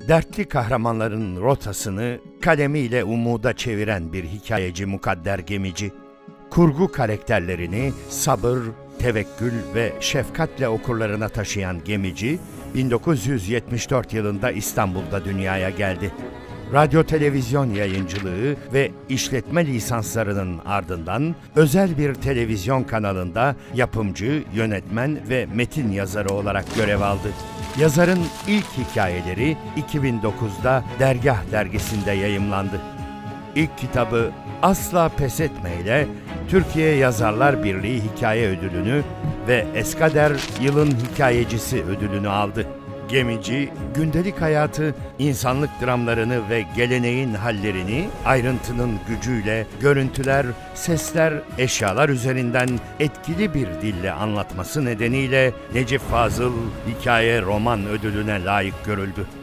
Dertli kahramanların rotasını kalemiyle umuda çeviren bir hikayeci Mukadder Gemici, kurgu karakterlerini sabır, tevekkül ve şefkatle okurlarına taşıyan Gemici, 1974 yılında İstanbul'da dünyaya geldi. Radyo televizyon yayıncılığı ve işletme lisanslarının ardından özel bir televizyon kanalında yapımcı, yönetmen ve metin yazarı olarak görev aldı. Yazarın ilk hikayeleri 2009'da Dergah dergisinde yayımlandı. İlk kitabı Asla Pes Etme ile Türkiye Yazarlar Birliği Hikaye Ödülünü ve Eskader Yılın Hikayecisi ödülünü aldı. Gemici, gündelik hayatı, insanlık dramlarını ve geleneğin hallerini ayrıntının gücüyle görüntüler, sesler, eşyalar üzerinden etkili bir dille anlatması nedeniyle Necip Fazıl Hikaye Roman Ödülüne layık görüldü.